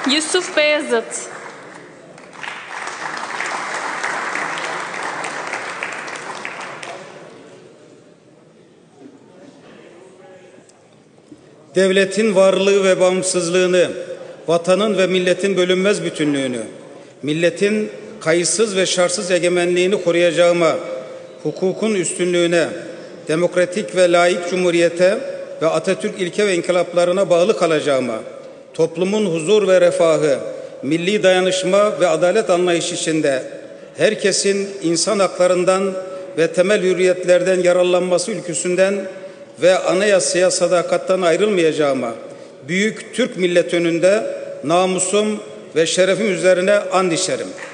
Yusuf Beyazıt. Devletin varlığı ve bağımsızlığını, vatanın ve milletin bölünmez bütünlüğünü, milletin kayıtsız ve şartsız egemenliğini koruyacağıma, hukukun üstünlüğüne, demokratik ve laik cumhuriyete ve Atatürk ilke ve inkılaplarına bağlı kalacağıma, toplumun huzur ve refahı, milli dayanışma ve adalet anlayışı içinde herkesin insan haklarından ve temel hürriyetlerden yararlanması ülküsünden ve anayasaya sadakattan ayrılmayacağıma, büyük Türk milleti önünde namusum ve şerefim üzerine and içerim.